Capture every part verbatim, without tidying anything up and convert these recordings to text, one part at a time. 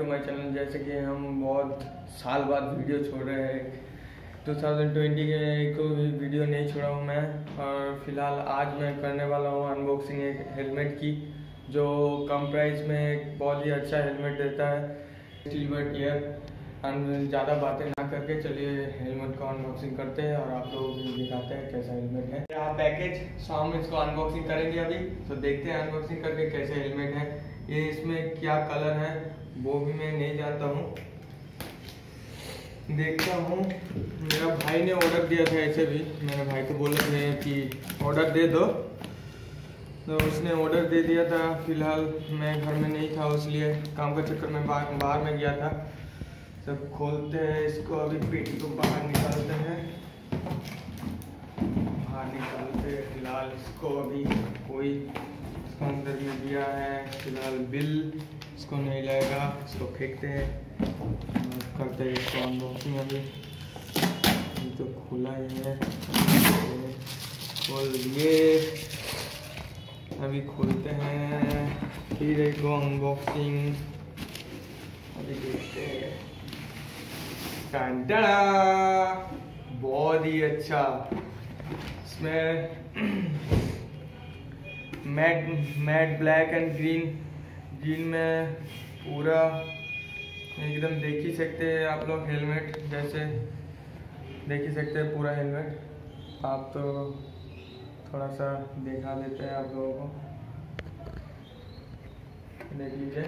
To my channel. जैसे कि हम बहुत साल बाद वीडियो छोड़ रहे हैं, टू थाउजेंड ट्वेंटी के को भी वीडियो नहीं छोड़ा हूँ मैं। और फिलहाल आज मैं करने वाला हूँ अनबॉक्सिंग एक हेलमेट की, जो कम प्राइस में एक बहुत ही अच्छा हेलमेट देता है, स्टीलबर्ड ईयर। ज़्यादा बातें ना करके चलिए हेलमेट का अनबॉक्सिंग करते हैं और आप लोगों को दिखाते हैं कैसा हेलमेट है। यहाँ पैकेज, सो हम इसको अनबॉक्सिंग करेंगे अभी, तो देखते हैं अनबॉक्सिंग करके कैसे हेलमेट है। ये इसमें क्या कलर है वो भी मैं नहीं जानता हूँ, देखता हूँ। मेरा भाई ने ऑर्डर दिया था, ऐसे भी मेरे भाई को बोले थे कि ऑर्डर दे दो, तो उसने ऑर्डर दे दिया था। फिलहाल मैं घर में नहीं था, इसलिए काम का चक्कर में बाहर बाहर में गया था। सब खोलते हैं इसको, अभी पेटी को बाहर निकालते हैं, बाहर निकालते हैं। फिलहाल इसको अभी कोई इसको अंदर में दिया है, फिलहाल बिल इसको नहीं लगेगा, इसको फेंकते हैं, करते हैं इसको अनबॉक्सिंग। अभी तो खुला ही है, खोल लिए, अभी खोलते हैं, फिर एक अनबॉक्सिंग अभी देखते हैं। बहुत ही अच्छा, इसमें matte matte black and green green में पूरा एकदम देख ही सकते हैं आप लोग हेलमेट, जैसे देख ही सकते हैं पूरा हेलमेट। आप तो थोड़ा सा दिखा देते हैं आप लोगों को, देख लीजिए।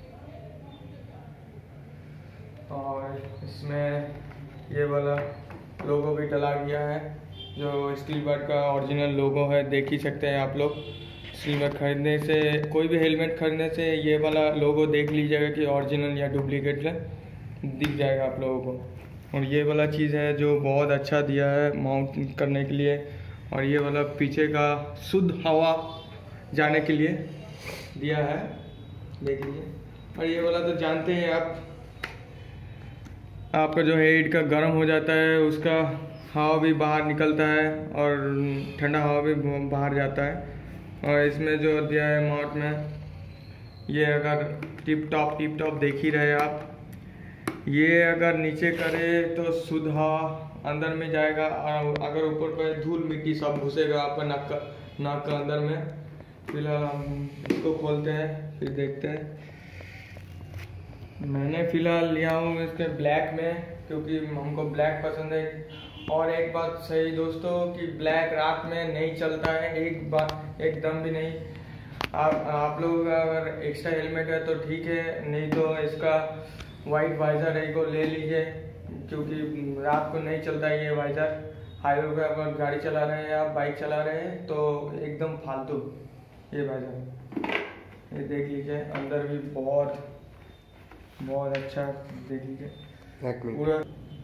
और इसमें ये वाला लोगो भी डला गया है, जो स्टीलबर्ड का ओरिजिनल लोगो है, देख ही सकते हैं आप लोग। हेलमेट खरीदने से, कोई भी हेलमेट खरीदने से ये वाला लोगो देख लीजिएगा कि ओरिजिनल या डुप्लीकेट है, दिख जाएगा आप लोगों को। और ये वाला चीज़ है जो बहुत अच्छा दिया है माउंट करने के लिए, और ये वाला पीछे का शुद्ध हवा जाने के लिए दिया है, देख लीजिए। और ये वाला तो जानते हैं आप, आपका जो हेड का गर्म हो जाता है उसका हवा भी बाहर निकलता है और ठंडा हवा भी बाहर जाता है। और इसमें जो दिया है माउंट में, ये अगर टिप टॉप टिप टॉप देख ही रहे आप, ये अगर नीचे करे तो शुद्ध हवा अंदर में जाएगा, और अगर ऊपर पर धूल मिट्टी सब घुसेगा आपका नाक का नाक का अंदर में। फिलहाल हम इसको खोलते हैं, फिर देखते हैं। मैंने फ़िलहाल लिया हूँ इसके ब्लैक में, क्योंकि हमको ब्लैक पसंद है। और एक बात सही दोस्तों कि ब्लैक रात में नहीं चलता है, एक बार एकदम भी नहीं। आप आप लोग अगर एक्स्ट्रा हेलमेट है तो ठीक है, नहीं तो इसका वाइट वाइज़र है को ले लीजिए, क्योंकि रात को नहीं चलता है ये वाइज़र। हाईवे पे अगर गाड़ी चला रहे हैं, आप बाइक चला रहे हैं तो एकदम फालतू ये वाइज़र। ये देख लीजिए, अंदर भी बहुत बहुत अच्छा, देख लीजिए पूरा।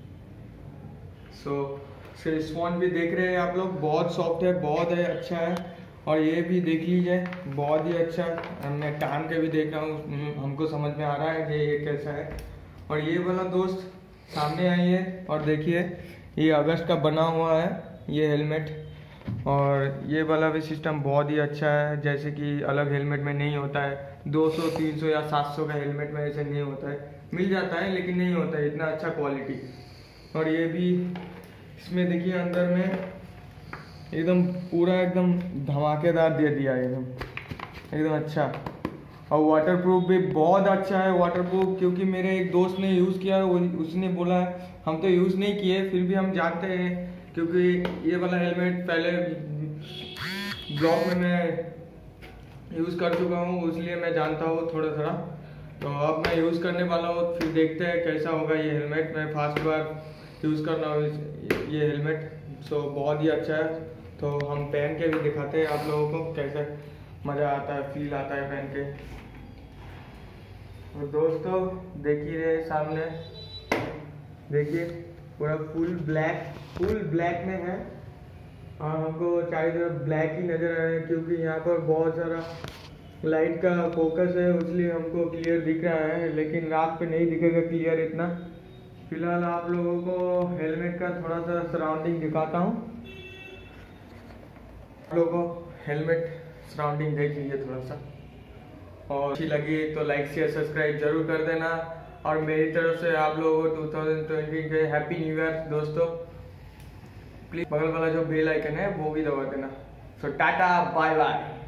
सो स्पॉन्ज भी देख रहे हैं आप लोग, बहुत सॉफ्ट है, बहुत है, अच्छा है। और ये भी देख लीजिए, बहुत ही अच्छा, मैं टान के भी देख रहा हूँ, हमको समझ में आ रहा है कि ये कैसा है। और ये वाला दोस्त सामने आइए और देखिए, ये अगस्त का बना हुआ है ये हेलमेट। और ये वाला भी सिस्टम बहुत ही अच्छा है, जैसे कि अलग हेलमेट में नहीं होता है। दो सौ तीन सौ या सात सौ का हेलमेट में ऐसे नहीं होता है, मिल जाता है लेकिन नहीं होता है इतना अच्छा क्वालिटी। और ये भी इसमें देखिए अंदर में एकदम पूरा एकदम धमाकेदार दे दिया है, एकदम एकदम अच्छा। और वाटरप्रूफ भी बहुत अच्छा है, वाटरप्रूफ, क्योंकि मेरे एक दोस्त ने यूज़ किया है, उसने बोला है, हम तो यूज़ नहीं किए फिर भी हम जानते हैं, क्योंकि ये वाला हेलमेट पहले ब्लॉग में मैं यूज़ कर चुका हूँ, इसलिए मैं जानता हूँ थोड़ा थोड़ा। तो अब मैं यूज़ करने वाला हूँ, फिर देखते हैं कैसा होगा ये हेलमेट। मैं फर्स्ट बार यूज़ कर रहा हूँ ये हेलमेट, सो बहुत ही अच्छा है। तो हम पहन के भी दिखाते हैं आप लोगों को कैसा मज़ा आता है, फील आता है पहन के। तो दोस्तों देख ही रहे सामने, देखिए पूरा फुल ब्लैक फुल ब्लैक में है, और हमको चारों तरफ ब्लैक ही नज़र आ रहा है, क्योंकि यहाँ पर बहुत सारा लाइट का फोकस है, इसलिए हमको क्लियर दिख रहा है, लेकिन रात पे नहीं दिखेगा क्लियर इतना। फिलहाल आप लोगों को हेलमेट का थोड़ा सा सराउंडिंग दिखाता हूँ, आप लोगों को हेलमेट सराउंडिंग देख लीजिए थोड़ा सा। और अच्छी लगी तो लाइक शेयर सब्सक्राइब जरूर कर देना। और मेरी तरफ से आप लोगों को टू थाउजेंड ट्वेंटी के हैप्पी न्यू ईयर दोस्तों। प्लीज बगल वाला जो बेल आइकन है वो भी दबा देना। So tata bye bye.